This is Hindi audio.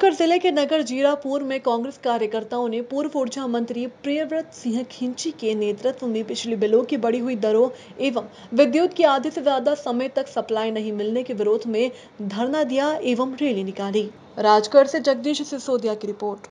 राजगढ़ जिले के नगर जीरापुर में कांग्रेस कार्यकर्ताओं ने पूर्व ऊर्जा मंत्री प्रियव्रत सिंह खिंची के नेतृत्व में बिजली बिलों की बढ़ी हुई दरों एवं विद्युत की आधे से ज्यादा समय तक सप्लाई नहीं मिलने के विरोध में धरना दिया एवं रैली निकाली। राजगढ़ से जगदीश सिसोदिया की रिपोर्ट।